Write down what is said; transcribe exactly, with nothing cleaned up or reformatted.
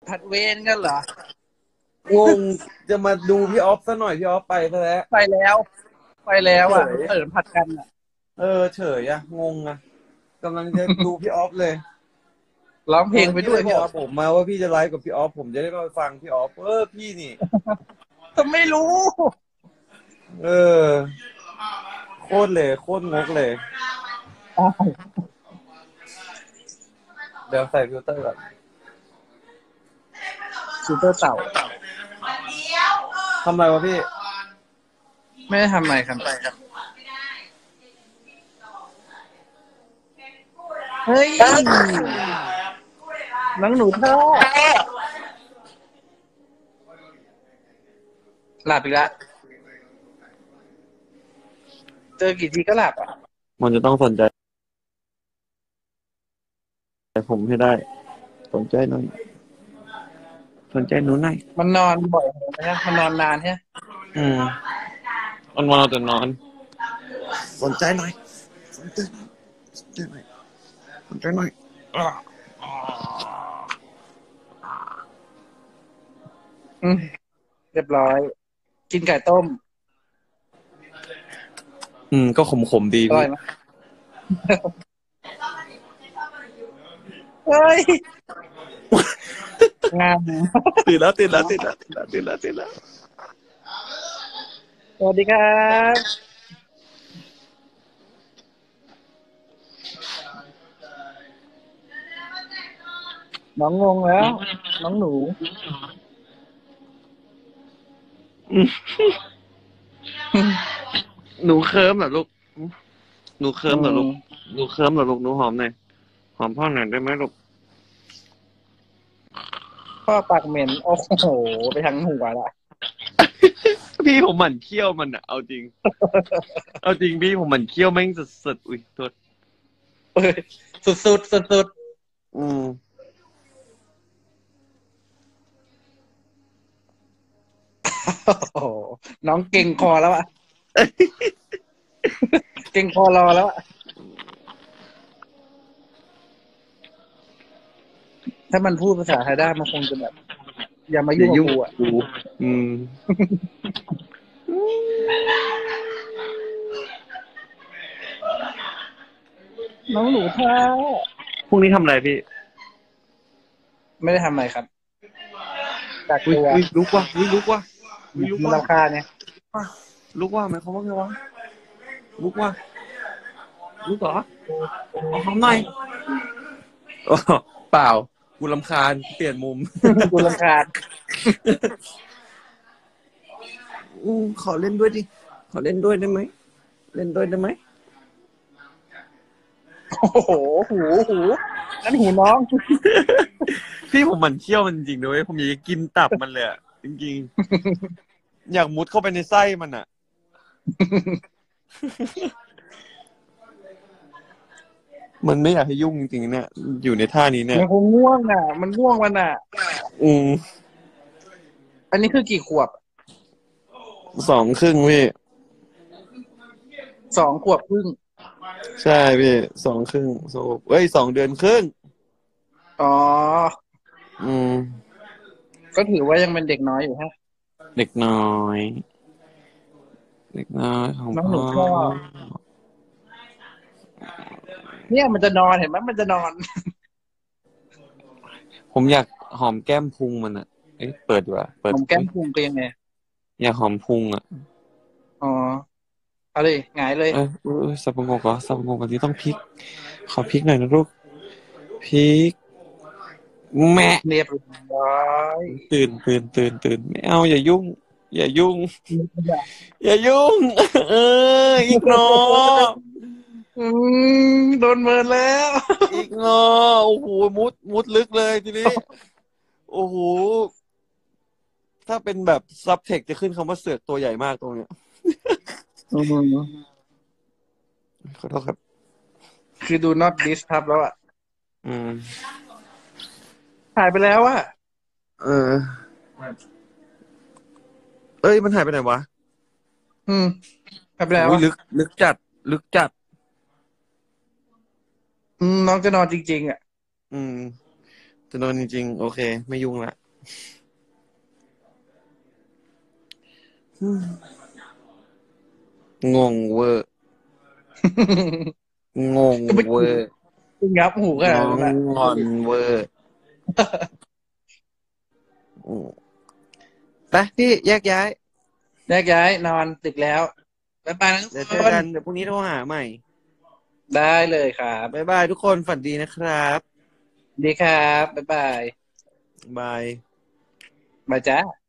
ผัดเวรกันเหรองงจะมาดูพี่ออฟซะหน่อยพี่ออฟไปซะแล้วไปแล้ว ไปแล้วอ่ะเฉยเปิดผัดกันอ่ะเออเฉยอะงงอะกำลังจะดูพี่ออฟเลยร้องเพลงทำไมพี่ไปด้วยพี่ออฟไม่บอกผมมาว่าพี่จะไลฟ์กับพี่ออฟผมจะได้มาฟังพี่ออฟเออพี่นี่ก็ไม่รู้เออโคตรเลยโคตรงกเลยเดี๋ยวใส่ฟิลเตอร์ก่อนซูเปอร์เต่าทำไรวะพี่ไม่ได้ทำอะไรครับเฮ้ยน้องหนูท่อหลับอีกแล้วเจอกี่ทีก็หลับอ่ะมันจะต้องสนใจผมให้ได้สนใจหน่อยสนใจหนูหน่อยมันนอนบ่อยไหมฮะมันนอนนานใช่ไหมอืมมันมาแต่นอนสนใจหน่อยสนใจสนใจหน่อยสนใจหน่อยอืมเรียบร้อย กินไก่ต้มอืมก็ขมๆดีอร่อพี่ยไหมเฮ้ยงามตื่นแล้วตื่นแล้วตื่นแล้วตื่นแล้วตื่นแล้วตื่นแล้วสวัสดีครับน้องงงแล้ว น้องหนูหนูเคิร์มเหรอลูกหนูเคิร์มเหรอลูกหนูเคิร์มเหรอลูกหนูหอมหน่อยหอมพ่อหน่อยได้ไหมลูกพ่อปากเหม็นโอ้โหไปทั้งหัวละพี่ผมหมั่นเคี้ยวมันอะเอาจริง เอาจริงพี่ผมหมั่นเคี้ยวแม่งสุดๆอุ้ยโทษสุดสุดสุดสุดอืมโอ้โหน้องเก่งคอแล้วอะเก่งคอรอแล้วอะถ้ามันพูดภาษาไทยได้มันคงจะแบบอย่ามายุ่งกับกูอะกูอืมน้องหนูท่าพรุ่งนี้ทำอะไรพี่ไม่ได้ทำอะไรครับกักอุ้ยตัวอุ้ยลุกว่ะอุ้ยลุกว่ะอุ้ยลุกมันว่ะรำคาญไงลุกว่ะหมายความว่าไงวะลุกว่ะลุกเหรอเอาหอมหน่อยอ๋อเปล่ากูรำคาญเปลี่ยนมุมกูรำคาญอืมขอเล่นด้วยดิขอเล่นด้วยได้ไหมเล่นด้วยได้ไหมโอ้โหหูหูนั่นหูน้องพี่ผมมันเคี้ยวมันจริงด้วยผมอยากจะกินตับมันเลยอะจริงๆอยากมุดเข้าไปในไส้มันอะมันไม่อยากให้ยุ่งจริงๆเนี่ยอยู่ในท่านี้เนี่ยมันคงง่วงอ่ะ มันง่วงมันอ่ะอืมอันนี้คือกี่ขวบสองครึ่งพี่สองขวบครึ่งใช่พี่สองครึ่งโซเอ้ยสองเดือนครึ่งอ๋ออืมก็ถือว่ายังเป็นเด็กน้อยอยู่ฮะเด็กน้อยเด็กน้อยของน้องหพ่อนูชอบเนี่ยมันจะนอนเห็นไหมมันจะนอนผมอยากหอมแก้มพุงมันอะเอ้ยเปิดดีกว่าเปิดผมแก้มพุงเป็นยังไงอยากหอมพุงอะอ๋อเอาเลยหงายเลยเออเออสับปะงกเหรอสับปะงกอันนี้ต้องพลิกขอพลิกหน่อยนะลูกพลิกแม่เรียบร้อยตื่นตื่นตื่นตื่นไม่เอาอย่ายุ่งอย่ายุ่งอย่ายุ่งเอออีกนออืมโดนเมินแล้วอีกนอโอ้โหมุดมุดลึกเลยทีนี้โอ้โหถ้าเป็นแบบซับเทคจะขึ้นคำว่าเสือกตัวใหญ่มากตรงเนี้ยขอโทษครับคือดู not this ครับแล้วอ่ะอืมหายไปแล้วอ่ะเออเอ้ยมันหายไปไหนวะอืมหายไปแล้วอุ้ยอ่ะลึกลึกจัดลึกจัดอืมน้องจะนอนจริงๆอ่ะอืมจะโดนจริงๆโอเค ไม่ยุ่งละงงเวอร์ งงก็ไม่เวอร์งับหูขนาน้องดนั้นนะงอนเวอร์อืมไปพี่แยกย้ายแยกย้ายนอนดึกแล้วบ๊ายบายนะทุกเดี๋ยวเจอคนกันเดี๋ยวพรุ่งนี้โทรหาใหม่ได้เลยครับบ๊ายบายทุกคนฝันดีนะครับดีครับบ๊ายบายบายบายจ้า